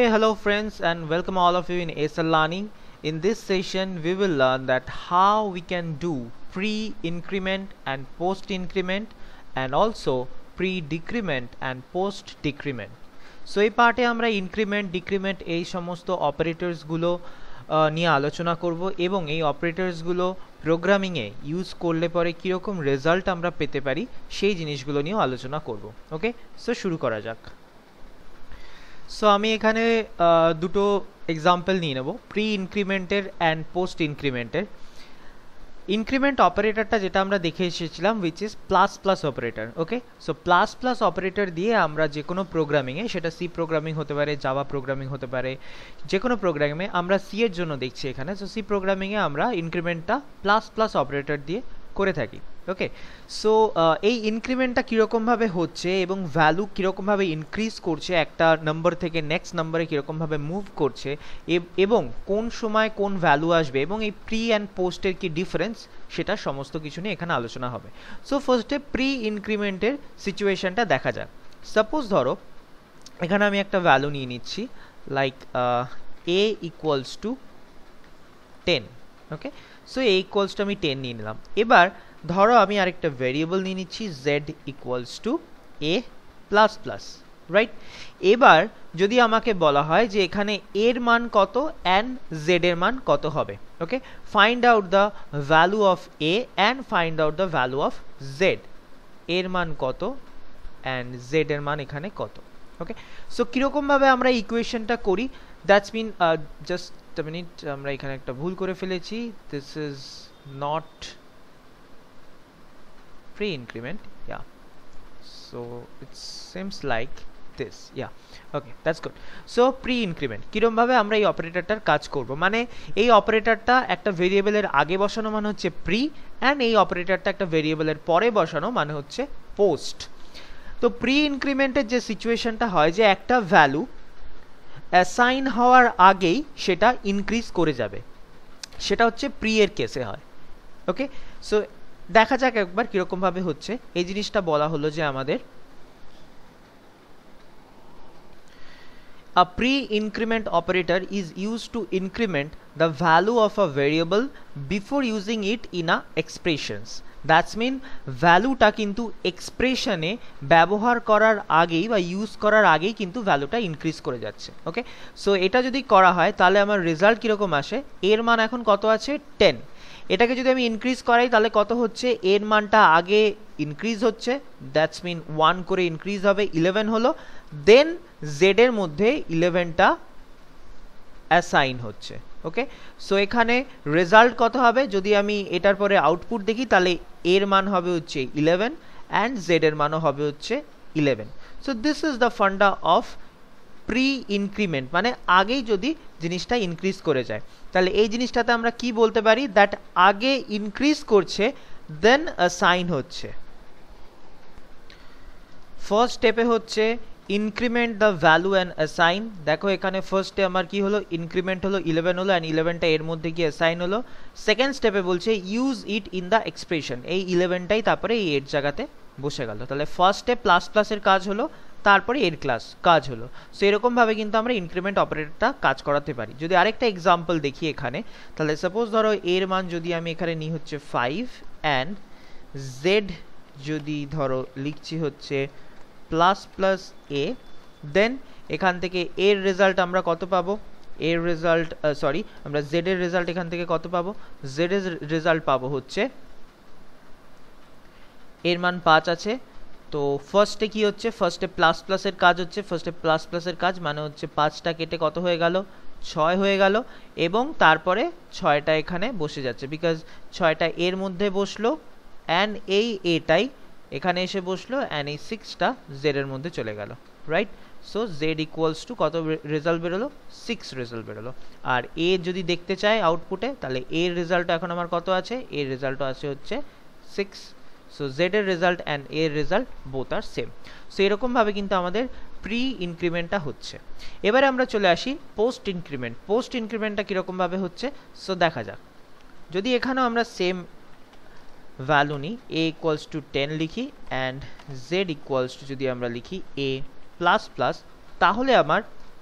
Hey, hello friends, and welcome all of you in ASL Learning. In this session, we will learn that how we can do pre-increment and post-increment, and also pre-decrement and post-decrement. So এই পার্টে আমরা increment decrement এই সমস্ত অপারেটরসগুলো নিয়ে আলোচনা করব এবং এই অপারেটরসগুলো প্রোগ্রামিংয়ে ইউজ করলে পরে কীরকম রেজাল্ট আমরা পেতে পারি সেই জিনিসগুলো নিয়েও আলোচনা করব। ওকে, সো শুরু করা যাক। সো আমি এখানে দুটো এক্সাম্পল নিয়ে নেব, প্রি ইনক্রিমেন্টের অ্যান্ড পোস্ট ইনক্রিমেন্টের। ইনক্রিমেন্ট অপারেটরটা যেটা আমরা দেখে এসেছিলাম which is plus plus operator. Okay, so plus plus operator দিয়ে আমরা যে কোনো প্রোগ্রামিংয়ে, সেটা সি প্রোগ্রামিং হতে পারে, জাভা প্রোগ্রামিং হতে পারে, যে কোনো প্রোগ্রামে আমরা সি এর জন্য দেখছি এখানে। সো সি প্রোগ্রামিংয়ে আমরা ইনক্রিমেন্টটা প্লাস প্লাস অপারেটর দিয়ে করে থাকি। ওকে, সো এই ইনক্রিমেন্টটা কীরকমভাবে হচ্ছে এবং ভ্যালু কীরকমভাবে ইনক্রিজ করছে, একটা নাম্বার থেকে নেক্সট নাম্বারে কীরকমভাবে মুভ করছে এবং কোন সময় কোন ভ্যালু আসবে এবং এই প্রি অ্যান্ড পোস্টের কি ডিফারেন্স, সেটা সমস্ত কিছু নিয়ে এখানে আলোচনা হবে। সো ফার্স্টে প্রি ইনক্রিমেন্টের সিচুয়েশনটা দেখা যাক। সাপোজ ধরো এখানে আমি একটা ভ্যালু নিয়ে নিচ্ছি, like a equals to 10। Okay, so a equals to আমি 10 নিয়ে নিলাম। এবার ধরো আমি আরেকটা ভেরিয়েবল নিয়ে নিচ্ছি z equals to a plus plus, right? এবার যদি আমাকে বলা হয় যে এখানে এর মান কত অ্যান্ড z এর মান কত হবে, okay, find out the value of a and find out the value of z। এর মান কত অ্যান্ড z এর মান এখানে কত। ওকে, সো কীরকমভাবে আমরা ইকুয়েশনটা করি, that's mean just a minute, আমরা এখানে একটা ভুল করে ফেলেছি। This is not pre-increment, yeah, so it seems like this, yeah, okay, that's good. So pre-increment কিরকম ভাবে আমরা এই অপারেটরটার কাজ করব, মানে এই অপারেটরটা একটা ভেরিয়েবলের আগে বসানো মানে হচ্ছে প্রি, অ্যান্ড এই অপারেটরটা একটা ভেরিয়েবলের পরে বসানো মানে হচ্ছে পোস্ট। তো প্রি ইনক্রিমেন্টের যে সিচুয়েশনটা হয় যে একটা ভ্যালু অ্যাসাইন হওয়ার আগেই সেটা ইনক্রিজ করে যাবে, সেটা হচ্ছে প্রি এর কেসে হয়। ওকে, সো দেখা যাক একবার কিরকম ভাবে হচ্ছে। এই জিনিসটা বলা হলো যে আমাদের a pre-increment operator is used to increment the value of a variable before using it in a expressions. That's mean ভ্যালুটা কিন্তু এক্সপ্রেশনে ব্যবহার করার আগেই বা ইউজ করার আগেই কিন্তু ভ্যালুটা ইনক্রিজ করে যাচ্ছে। ওকে, সো এটা যদি করা হয় তাহলে আমার রেজাল্ট কিরকম আসে, এর মান এখন কত আছে 10, এটাকে যদি আমি ইনক্রিজ করাই তাহলে কত হচ্ছে, এর মানটা আগে ইনক্রিজ হচ্ছে, দ্যাটস মিন 1 করে ইনক্রিজ হবে, 11 হলো, দেন জেড এর মধ্যে 11টা অ্যাসাইন হচ্ছে। ওকে, সো এখানে রেজাল্ট কত হবে, যদি আমি এটার পরে আউটপুট দেখি তাহলে এর মান হবে হচ্ছে 11 অ্যান্ড জেড এর মানও হবে হচ্ছে 11। So this is the funda of pre increment, মানে আগেই যদি জিনিসটা ইনক্রিজ করে যায় তাহলে এই জিনিসটাতে আমরা কি বলতে পারি, দ্যাট আগে ইনক্রিজ করছে দেন অ্যাসাইন হচ্ছে। ফার্স্ট স্টেপে হচ্ছে increment the value and assign. দেখো এখানে ফার্স্টে আমার কি হলো, ইনক্রিমেন্ট হলো 11 হলো অ্যান্ড 11টা এর মধ্যে গিয়ে অ্যাসাইন হলো। সেকেন্ড স্টেপে বলছে use it in the expression, এই 11টাই তারপরে এই এর জায়গাতে বসে গেল। তাহলে ফার্স্টে প্লাস প্লাসের কাজ হলো, তারপরে এর ক্লাস কাজ হলো। সো এরকমভাবে কিন্তু আমরা ইনক্রিমেন্ট অপারেটরটা কাজ করাতে পারি। যদি আরেকটা এক্সাম্পল দেখি এখানে, তাহলে সাপোজ ধরো এর মান যদি আমি এখানে নিই হচ্ছে 5 অ্যান্ড জেড যদি ধরো লিখছি হচ্ছে প্লাস প্লাস এ, দেন এখান থেকে এর রেজাল্ট আমরা কত পাবো, এর রেজাল্ট সরি আমরা জেড এর রেজাল্ট এখান থেকে কত পাবো, জেড এর রেজাল্ট পাবো হচ্ছে এর মান 5 আছে। তো ফার্স্টে কি হচ্ছে, ফার্স্টে প্লাস প্লাসের কাজ হচ্ছে, ফার্স্টে প্লাস প্লাসের কাজ মানে হচ্ছে 5টা কেটে কত হয়ে গেল, 6 হয়ে গেল, এবং তারপরে 6টা এখানে বসে যাচ্ছে বিকজ 6টা এর মধ্যে বসলো অ্যান্ড এই এটাই এখানে এসে বসলো অ্যান্ড এই 6টা জেড এর মধ্যে চলে গেল, right? So z equals to কত রেজাল্ট বেরোলো, 6 রেজাল্ট বেরোলো। আর এ যদি দেখতে চাই আউটপুটে তাহলে এর রেজাল্ট এখন আমার কত আছে, এর রেজাল্টও আছে হচ্ছে 6। সো জেড এর রেজাল্ট অ্যান্ড এর result both are same. So এরকমভাবে কিন্তু আমাদের প্রি ইনক্রিমেন্টটা হচ্ছে। এবারে আমরা চলে আসি পোস্ট ইনক্রিমেন্ট। পোস্ট ইনক্রিমেন্টটা কীরকমভাবে হচ্ছে, সো দেখা যাক। যদি এখানেও আমরা সেম ভ্যালু নিই, a ইকুয়ালস টু 10 লিখি অ্যান্ড z ইকুয়ালস টু যদি আমরা লিখি a প্লাস প্লাস, তাহলে আমার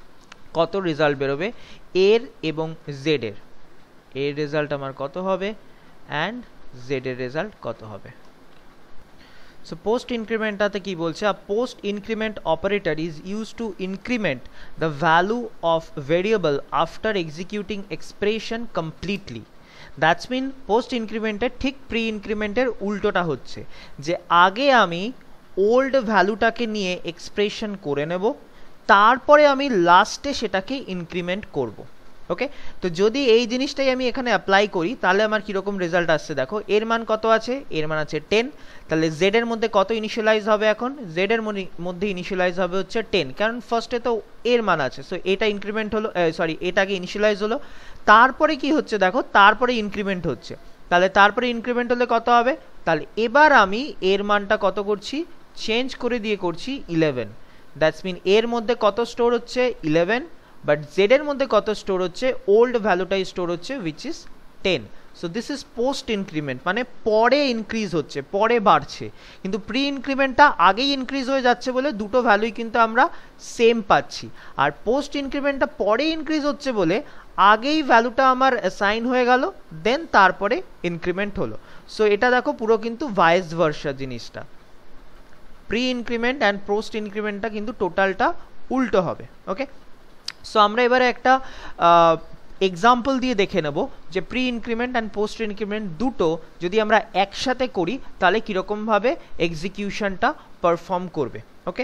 কত রেজাল্ট বেরোবে এর এবং জেড এর। এর রেজাল্ট আমার কত হবে অ্যান্ড জেড এর রেজাল্ট কত হবে। So post incrementটাতে কি বলছে, a post increment operator is used to increment the value of variable after executing expression completely. That's mean post incremenটের ঠিক প্রি ইনক্রিমেন্টের উল্টোটা হচ্ছে, যে আগে আমি ওল্ড ভ্যালুটাকে নিয়ে এক্সপ্রেশন করে নেব, তারপরে আমি লাস্টে সেটাকে ইনক্রিমেন্ট করব। ওকে, তো যদি এই জিনিসটাই আমি এখানে অ্যাপ্লাই করি তাহলে আমার কীরকম রেজাল্ট আসছে দেখো। এর মান কত আছে, এর মান আছে 10, তাহলে জেড এর মধ্যে কত ইনিশিয়ালাইজ হবে, এখন জেড এর মধ্যে ইনিশিয়ালাইজ হবে হচ্ছে 10, কারণ ফার্স্টে তো এর মান আছে, সো এটা ইনক্রিমেন্ট হলো, সরি এটাকে ইনিশিয়ালাইজ হলো, তারপরে কি হচ্ছে দেখো, তারপরে ইনক্রিমেন্ট হচ্ছে, তাহলে তারপরে ইনক্রিমেন্ট হলে কত হবে, তাহলে এবার আমি এর মানটা কত করছি, চেঞ্জ করে দিয়ে করছি 11, দ্যাটস মিন এর মধ্যে কত স্টোর হচ্ছে 11, বাট জেড এর মধ্যে কত স্টোর হচ্ছে, ওল্ড ভ্যালুটাই স্টোর হচ্ছে which is 10। So this is post increment, মানে পরে ইনক্রিজ হচ্ছে, পরে বাড়ছে, কিন্তু প্রি ইনক্রিমেন্টটা আগেই ইনক্রিজ হয়ে যাচ্ছে বলে দুটো ভ্যালুই কিন্তু আমরা সেম পাচ্ছি, আর পোস্ট ইনক্রিমেন্টটা পরে ইনক্রিজ হচ্ছে বলে আগেই ভ্যালুটা আমার অ্যাসাইন হয়ে গেল, দেন তারপরে ইনক্রিমেন্ট হলো। সো এটা দেখো পুরো কিন্তু ভাইস ভার্সা জিনিসটা, প্রি ইনক্রিমেন্ট অ্যান্ড পোস্ট ইনক্রিমেন্টটা কিন্তু টোটালটা উল্টো হবে। ওকে, সো আমরা এবারে একটা এক্সাম্পল দিয়ে দেখে নেব যে pre increment and post increment দুটো যদি আমরা একসাথে করি তাহলে কীরকমভাবে এক্সিকিউশনটা পারফর্ম করবে। ওকে,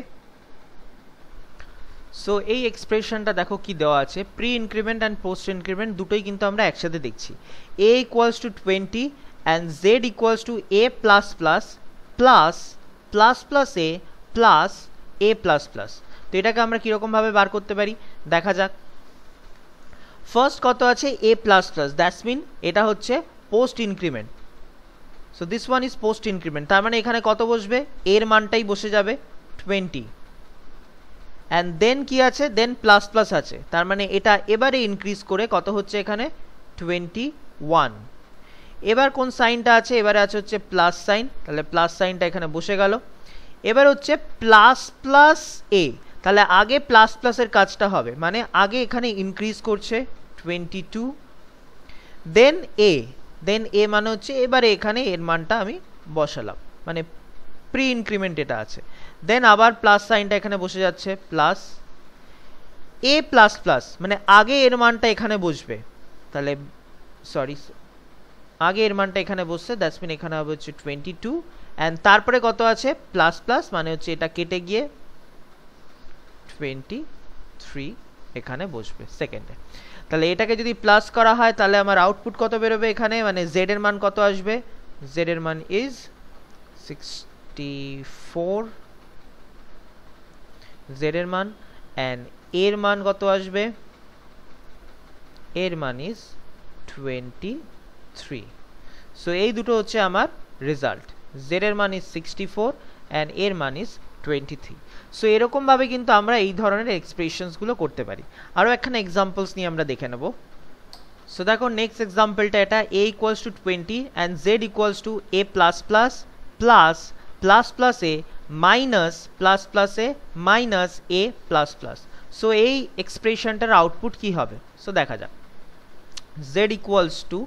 সো এই এক্সপ্রেশনটা দেখো কি দেওয়া আছে, pre increment and post increment দুটোই কিন্তু আমরা একসাথে দেখছি। a equals to 20 and z equals to a plus plus plus plus plus a plus a plus plus. তো এটাকে আমরা কীরকমভাবে বার করতে পারি দেখা যাক। ফার্স্ট কত আছে a plus plus, that's mean এটা হচ্ছে post increment, so this one is post increment, তার মানে এখানে কত বসবে, এর মানটাই বসে যাবে 20, অ্যান্ড দেন কি আছে, দেন প্লাস প্লাস আছে, তার মানে এটা এবারে ইনক্রিজ করে কত হচ্ছে এখানে 21। এবার কোন সাইনটা আছে, এবারে আছে হচ্ছে প্লাস সাইন, তাহলে প্লাস সাইনটা এখানে বসে গেল। এবার হচ্ছে প্লাস প্লাস এ, তাহলে আগে প্লাস প্লাসের কাজটা হবে, মানে আগে এখানে ইনক্রিজ করছে 22, দেন এ মানে হচ্ছে এবারে এখানে এর মানটা আমি বসালাম, মানে প্রি ইনক্রিমেন্ট এটা আছে, দেন আবার প্লাস সাইনটা এখানে বসে যাচ্ছে প্লাস এ প্লাস প্লাস, মানে আগে এর মানটা এখানে বসবে, তাহলে সরি আগে এর মানটা এখানে বসছে, দ্যাটস মিন এখানে হবে হচ্ছে 22, অ্যান্ড তারপরে কত আছে প্লাস প্লাস, মানে হচ্ছে এটা কেটে গিয়ে 23 এখানে বসবে সেকেন্ডে। তাহলে এটাকে যদি প্লাস করা হয় তাহলে আমার আউটপুট কত বেরোবে এখানে, মানে জেড এর মান কত আসবে, জেড এর মান ইজ 64 জেড এর মান, অ্যান্ড এর মান কত আসবে, এর মান ইজ 23। সো এই দুটো হচ্ছে আমার রেজাল্ট, জেড এর মান ইজ 64 অ্যান্ড এর মান ইজ 23। সো এরকমভাবে কিন্তু আমরা এই ধরনের এক্সপ্রেশনসগুলো করতে পারি। আরও একখানে এক্সাম্পলস নিয়ে আমরা দেখে নেব। সো দেখো নেক্সট এক্সাম্পলটা এটা, a equals to 20 and z equals to a plus plus plus plus plus a minus plus plus a minus a plus plus. So এই এক্সপ্রেশনটার আউটপুট কি হবে, সো দেখা যাক। z equals to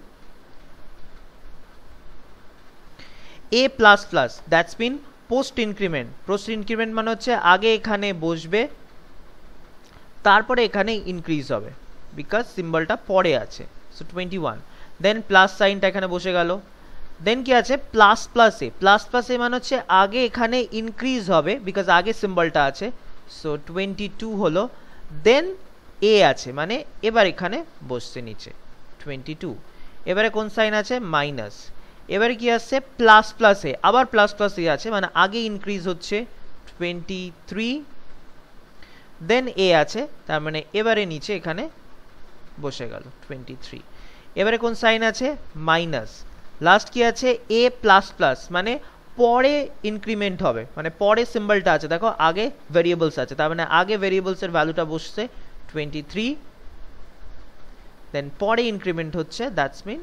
a plus plus, that's mean post increment, post increment মানে হচ্ছে আগে এখানে বসবে তারপরে এখানে ইনক্রিজ হবে, বিকজ সিম্বলটা পরে আছে, সো 21, দেন প্লাস সাইনটা এখানে বসে গেল, দেন কি আছে plus plus a, plus plus a মানে হচ্ছে আগে এখানে ইনক্রিজ হবে বিকজ আগে সিম্বলটা আছে, সো 22 হলো, দেন এ আছে মানে এবার এখানে বসছে নিচে 22, এবারে কোন সাইন আছে মাইনাস, এবারে কি আসছে প্লাস প্লাস এ, আবার প্লাস প্লাস এ আছে মানে আগে ইনক্রিজ হচ্ছে 23, দেন এ আছে তার মানে এবারে নিচে এখানে বসে গেল 23, এবারে কোন সাইন আছে মাইনাস, লাস্ট কি আছে এ প্লাস প্লাস মানে পরে ইনক্রিমেন্ট হবে, মানে পরে সিম্বলটা আছে, দেখো আগে ভেরিয়েবলস আছে তার মানে আগে ভেরিয়েবলসের ভ্যালুটা বসছে 23, দেন পরে ইনক্রিমেন্ট হচ্ছে, দ্যাটস মিন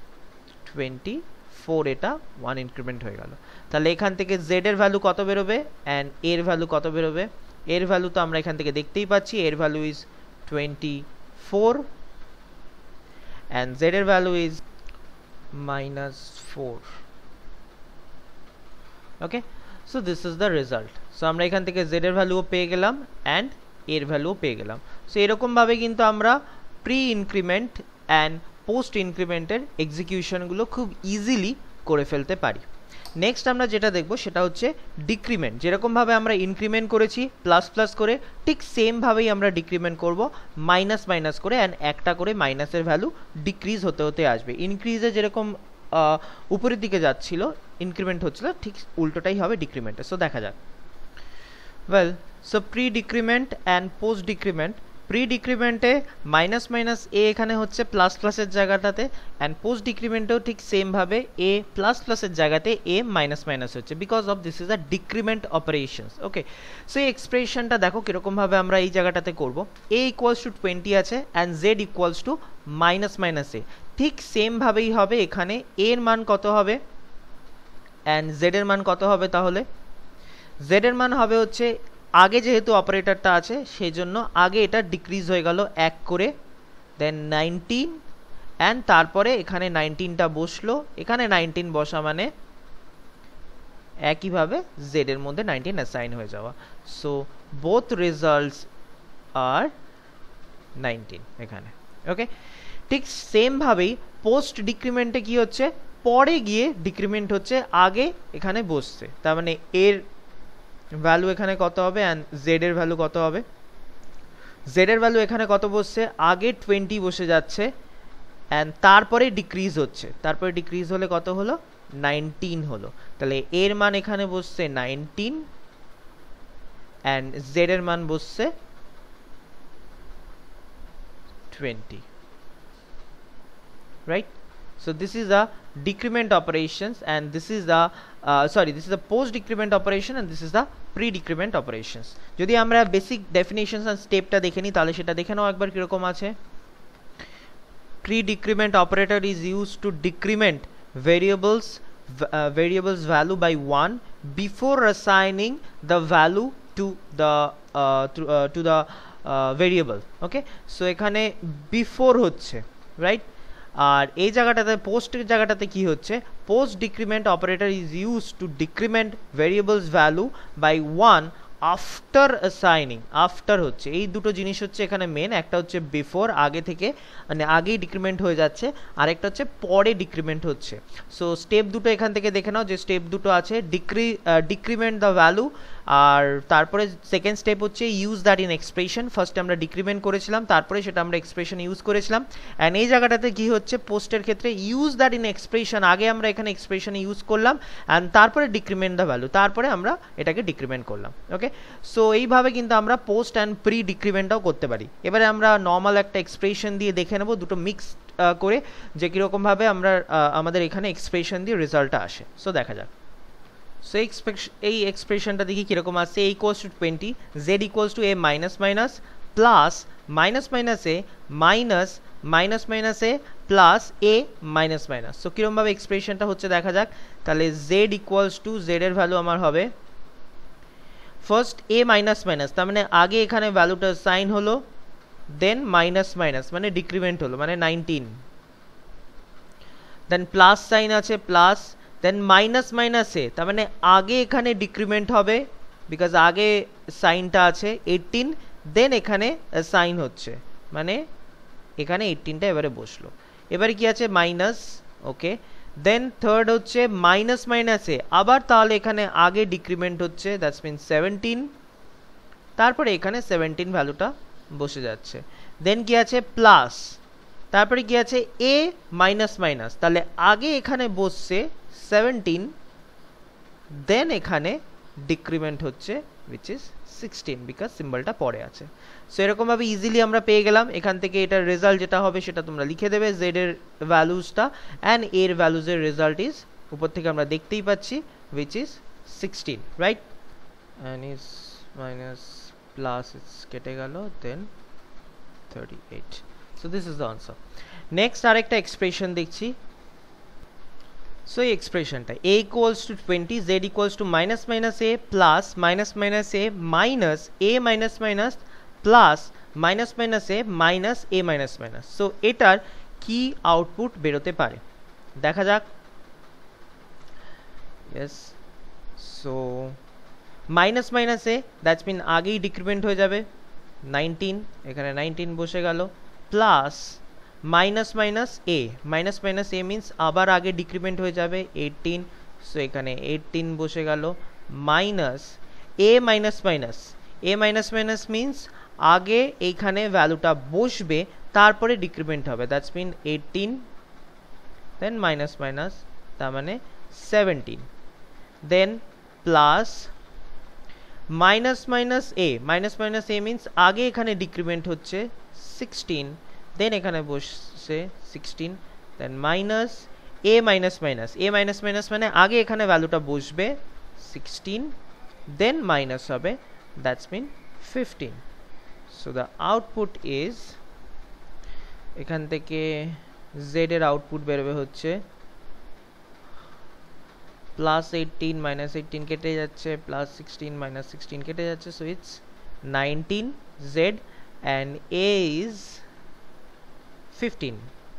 24, এটা 1 ইনক্রিমেন্ট হয়ে গেল। তাহলে এখান থেকে জেড এর ভ্যালু কত বেরোবে অ্যান্ড এর ভ্যালু কত বেরোবে, এর ভ্যালু তো আমরা এখান থেকে দেখতেই পাচ্ছি, এর ভ্যালু ইজ 24 and z এর value is -4. okay, so this is the result. so আমরা এখান থেকে z এর ভ্যালুও পেয়ে গেলাম and এর ভ্যালুও পেয়ে গেলাম। সো এরকম ভাবে কিন্তু আমরা প্রি ইনক্রিমেন্ট অ্যান্ড পোস্ট ইনক্রিমেন্টের এক্সিকিউশনগুলো খুব ইজিলি করে ফেলতে পারি। নেক্সট আমরা যেটা দেখব সেটা হচ্ছে ডিক্রিমেন্ট। যেরকমভাবে আমরা ইনক্রিমেন্ট করেছি প্লাস প্লাস করে, ঠিক সেমভাবেই আমরা ডিক্রিমেন্ট করব মাইনাস মাইনাস করে, অ্যান্ড একটা করে মাইনাসের ভ্যালু ডিক্রিজ হতে হতে আসবে। ইনক্রিজে যেরকম উপরের দিকে যাচ্ছিল, ইনক্রিমেন্ট হচ্ছিল, ঠিক উল্টোটাই হবে ডিক্রিমেন্টে। সো দেখা যাক। Well, so pre decrement and post decrement. Pre ডিক্রিমেন্টে মাইনাস মাইনাস এ এখানে হচ্ছে প্লাস প্লাসের জায়গাটাতে, অ্যান্ড পোস্ট ডিক্রিমেন্টেও ঠিক সেমভাবে এ প্লাস প্লাসের জায়গাতে এ মাইনাস মাইনাস হচ্ছে, because of this is a decrement operations. Okay, so এই এক্সপ্রেশনটা দেখো কীরকমভাবে আমরা এই জায়গাটাতে করবো। এ ইকুয়ালস টু 20 আছে and z equals to minus minus a. ঠিক সেমভাবেই হবে এখানে এর মান কত হবে অ্যান্ড জেড এর মান কত হবে। তাহলে জেড এর মান হবে হচ্ছে, আগে যেহেতু অপারেটরটা আছে সেই জন্য আগে এটা ডিক্রিজ হয়ে গেল 1 করে, দেন 19, অ্যান্ড তারপরে এখানে 19টা বসলো। এখানে 19 বসা মানে একইভাবে জেড এর মধ্যে 19 অ্যাসাইন হয়ে যাওয়া। সো বোথ রেজাল্টস আর 19 এখানে। ওকে, ঠিক সেমভাবেই পোস্ট ডিক্রিমেন্টে কি হচ্ছে, পরে গিয়ে ডিক্রিমেন্ট হচ্ছে, আগে এখানে বসছে। তার মানে এর ভ্যালু এখানে কত হবে অ্যান্ড জেড এর ভ্যালু কত হবে। জেড এর ভ্যালু এখানে কত বসছে, আগে 20 বসে যাচ্ছে অ্যান্ড তারপরে ডিক্রিজ হচ্ছে। তারপরে ডিক্রিজ হলে কত হলো, 19 হলো। তাহলে এর মান এখানে বসছে 19 অ্যান্ড জেড এর মান বসছে 20, right? So this is the decrement operations and this is the this is the post decrement operation and this is the pre decrement operations. যদি আমরা বেসিক ডেফিনিশনস এন্ড স্টেপটা দেখে নিই তাহলে সেটা দেখে নাও একবার কিরকম আছে। Pre decrement operator is used to decrement variables value by 1 before assigning the value to the variable. Okay, so এখানে বিফোর হচ্ছে, রাইট। আর এই জায়গাটাতে পোস্টের জায়গাটাতে কি হচ্ছে, post decrement operator is use to decrement variables value by 1 after assigning. After হচ্ছে, এই দুটো জিনিস হচ্ছে এখানে মেন। একটা হচ্ছে বিফোর, আগে থেকে মানে আগেই ডিক্রিমেন্ট হয়ে যাচ্ছে, আর একটা হচ্ছে পরে ডিক্রিমেন্ট হচ্ছে। সো স্টেপ দুটো এখান থেকে দেখে নাও যে স্টেপ দুটো আছে, ডিক্রিমেন্ট দ্য ভ্যালু, আর তারপরে সেকেন্ড স্টেপ হচ্ছে ইউজ দ্যাট ইন এক্সপ্রেশন। ফার্স্টে আমরা ডিক্রিমেন্ট করেছিলাম, তারপরে সেটা আমরা এক্সপ্রেশন ইউজ করেছিলাম। অ্যান্ড এই জায়গাটাতে কি হচ্ছে, পোস্টের ক্ষেত্রে ইউজ দ্যাট ইন এক্সপ্রেশন, আগে আমরা এখানে এক্সপ্রেশন ইউজ করলাম অ্যান্ড তারপরে ডিক্রিমেন্ট দ্য ভ্যালু, তারপরে আমরা এটাকে ডিক্রিমেন্ট করলাম। ওকে, সো এইভাবে কিন্তু আমরা পোস্ট অ্যান্ড প্রি ডিক্রিমেন্টটাও করতে পারি। এবারে আমরা নর্মাল একটা এক্সপ্রেশন দিয়ে দেখে নেব দুটো মিক্স করে যে কীরকমভাবে আমরা আমাদের এখানে এক্সপ্রেশন দিয়ে রেজাল্টটা আসে। সো দেখা যাক। সো এই এক্সপ্রেশনটা দেখি কীরকম আসছে। A equals to 20, z equals to a minus minus plus minus minus a minus minus minus a plus a minus minus. So কীরকমভাবে এক্সপ্রেশনটা হচ্ছে দেখা যাক। তাহলে জেড ইকুয়ালস টু, জেড এর ভ্যালু আমার হবে ফার্স্ট এ মাইনাস মাইনাস, তার মানে আগে এখানে ভ্যালুটা সাইন হলো, দেন মাইনাস মাইনাস মানে ডিক্রিমেন্ট হলো মানে 19, দেন প্লাস সাইন আছে plus, then minus minus a, তার মানে আগে এখানে ডিক্রিমেন্ট হবে বিকজ আগে সাইনটা আছে 18, দেন এখানে সাইন হচ্ছে মানে এখানে 18টা এবারে বসলো। এবারে কি আছে মাইনাস, ওকে, দেন থার্ড হচ্ছে মাইনাস মাইনাসে আবার, তাহলে এখানে আগে ডিক্রিমেন্ট হচ্ছে, দ্যাটস মিন 17, তারপরে এখানে 17 ভ্যালুটা বসে যাচ্ছে। দেন কি আছে প্লাস, তারপরে কি আছে এ মাইনাস মাইনাস, তাহলে আগে এখানে বসছে 17, দেন এখানে ডিক্রিমেন্ট হচ্ছে উইচ ইজ 16 বিকজ সিম্বলটা পরে আছে। সো এরকমভাবে ইজিলি আমরা পেয়ে গেলাম। এখান থেকে এটার রেজাল্ট যেটা হবে সেটা তোমরা লিখে দেবে, জেড এর ভ্যালুসটা অ্যান্ড এর ভ্যালুজের রেজাল্ট ইজ উপর থেকে আমরা দেখতেই পাচ্ছি which is 16, right. And is minus plus it's কেটে গেল, then 38। So this is the answer. Next আরেকটা এক্সপ্রেশন দেখছি। সো এই এক্সপ্রেশনটা a equals to 20, z equals to minus minus a plus minus minus a minus a minus minus plus minus minus a minus a minus minus. So এটার কি output বেরোতে পারে দেখা যাক। Yes, so minus minus a that's মিন আগেই decrement হয়ে যাবে 19, এখানে 19 বসে গেল, plus minus minus a, minus minus a means আবার আগে ডিক্রিমেন্ট হয়ে যাবে 18, সো এখানে 18 বসে গেল, minus a minus minus, a minus minus means আগে এইখানে ভ্যালুটা বসবে তারপরে ডিক্রিমেন্ট হবে, that's mean 18 then minus minus তার মানে 17, then plus minus minus a, minus minus a means আগে এখানে ডিক্রিমেন্ট হচ্ছে 16, দেন এখানে বসছে 16, then minus a minus minus, a minus minus মানে আগে এখানে ভ্যালুটা বসবে 16, দেন মাইনাস হবে, that's mean 15। So the output is, এখান থেকে জেড এর আউটপুট বেরোবে হচ্ছে প্লাস 18 মাইনাস 18 কেটে যাচ্ছে, প্লাস 16 মাইনাস 16 কেটে যাচ্ছে, so it's 19 z and a is 15.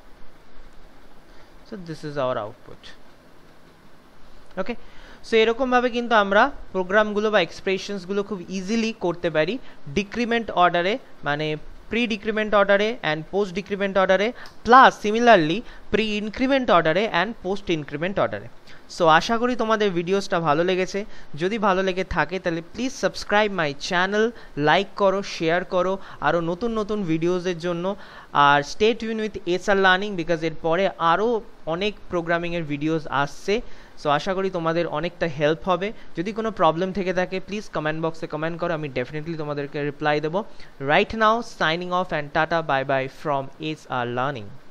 So this is our output. Okay, so এরকমভাবে কিন্তু আমরা প্রোগ্রামগুলো বা এক্সপ্রেশনসগুলো খুব ইজিলি করতে পারি ডিক্রিমেন্ট অর্ডারে, মানে প্রি ডিক্রিমেন্ট অর্ডারে অ্যান্ড পোস্ট ডিক্রিমেন্ট অর্ডারে, প্লাস সিমিলারলি প্রি ইনক্রিমেন্ট অর্ডারে অ্যান্ড পোস্ট ইনক্রিমেন্ট অর্ডারে। সো আশা করি তোমাদের ভিডিওসটা ভালো লেগেছে, যদি ভালো লেগে থাকে তাহলে please subscribe my channel, like করো, শেয়ার করো আরও নতুন নতুন ভিডিওসের জন্য, আর stay tune with SR learning because এরপরে আরও অনেক প্রোগ্রামিংয়ের ভিডিওস আসছে। সো আশা করি তোমাদের অনেকটা হেল্প হবে। যদি কোনো প্রবলেম থেকে থাকে প্লিজ কমেন্ট বক্সে কমেন্ট করো, আমি ডেফিনেটলি তোমাদেরকে রিপ্লাই দেবো। Right now signing off and tata, bye bye from SR learning.